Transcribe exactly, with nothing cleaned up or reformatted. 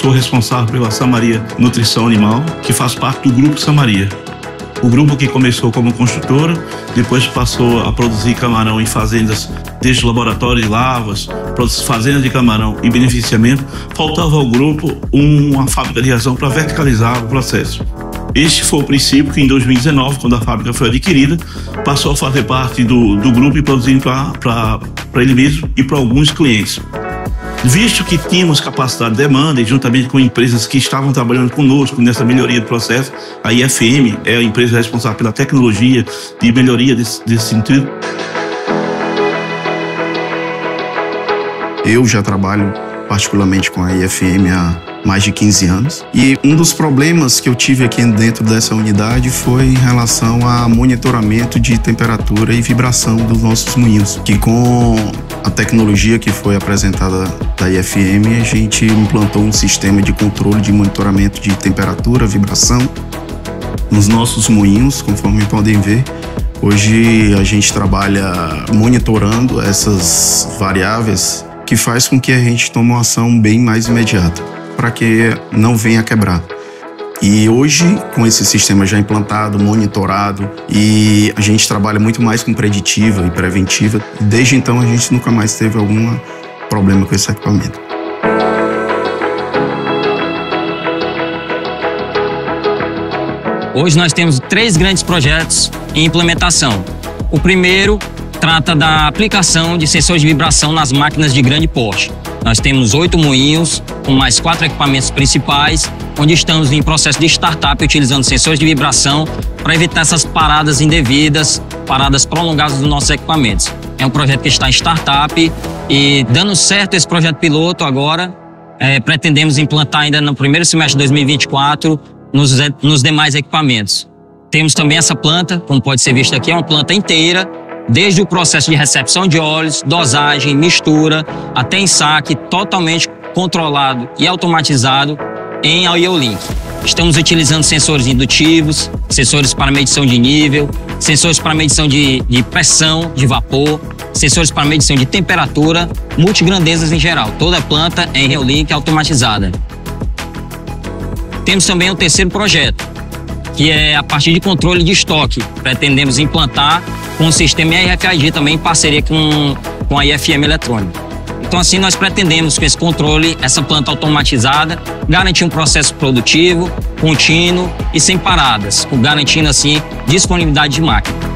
sou responsável pela Samaria Nutrição Animal, que faz parte do Grupo Samaria. O grupo que começou como construtora, depois passou a produzir camarão em fazendas, desde laboratório de lavas, fazendas de camarão e beneficiamento. Faltava ao grupo uma fábrica de ração para verticalizar o processo. Este foi o princípio que em dois mil e dezenove, quando a fábrica foi adquirida, passou a fazer parte do, do grupo e produzindo para ele mesmo e para alguns clientes. Visto que tínhamos capacidade de demanda e juntamente com empresas que estavam trabalhando conosco nessa melhoria do processo, a I F M é a empresa responsável pela tecnologia de melhoria desse, desse sentido. Eu já trabalho particularmente com a I F M há mais de quinze anos. E um dos problemas que eu tive aqui dentro dessa unidade foi em relação a monitoramento de temperatura e vibração dos nossos moinhos, que com a tecnologia que foi apresentada da I F M, a gente implantou um sistema de controle de monitoramento de temperatura, vibração nos nossos moinhos, conforme podem ver. Hoje a gente trabalha monitorando essas variáveis, que faz com que a gente tome uma ação bem mais imediata, para que não venha a quebrar. E hoje, com esse sistema já implantado, monitorado, e a gente trabalha muito mais com preditiva e preventiva, desde então a gente nunca mais teve algum problema com esse equipamento. Hoje nós temos três grandes projetos em implementação. O primeiro trata da aplicação de sensores de vibração nas máquinas de grande porte. Nós temos oito moinhos com mais quatro equipamentos principais, onde estamos em processo de startup utilizando sensores de vibração para evitar essas paradas indevidas, paradas prolongadas dos nossos equipamentos. É um projeto que está em startup e, dando certo esse projeto piloto agora, é, pretendemos implantar ainda no primeiro semestre de dois mil e vinte e quatro nos, nos demais equipamentos. Temos também essa planta, como pode ser visto aqui, é uma planta inteira, desde o processo de recepção de óleos, dosagem, mistura, até ensaque, totalmente controlado e automatizado em I O Link. Estamos utilizando sensores indutivos, sensores para medição de nível, sensores para medição de, de pressão, de vapor, sensores para medição de temperatura, multigrandezas em geral. Toda a planta é em I O Link automatizada. Temos também um terceiro projeto, que é a partir de controle de estoque. Pretendemos implantar com o sistema R F I D também em parceria com, com a I F M eletrônica. Então assim nós pretendemos com esse controle, essa planta automatizada, garantir um processo produtivo, contínuo e sem paradas, garantindo assim disponibilidade de máquina.